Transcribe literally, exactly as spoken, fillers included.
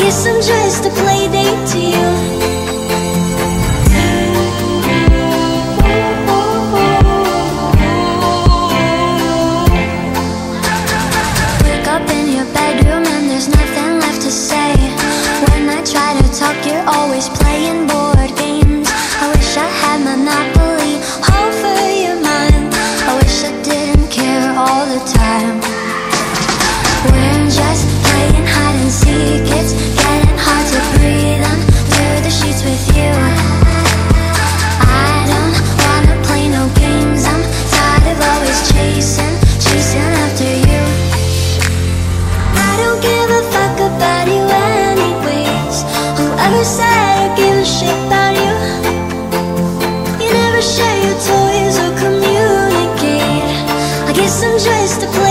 guess I'm just a play date to you. Wake up in your bedroom and there's nothing left to say. When I try to talk, you're always playing board games. I wish I had Monopoly over your mind. I wish I didn't care all the time. We're just playing hide and seek. It's getting hard to breathe under the sheets with you. I don't wanna play no games. I'm tired of always chasing, chasing after you. I don't give a fuck about you anyways. Whoever said I give a shit about you? You never share your toys or communicate. I guess I'm just a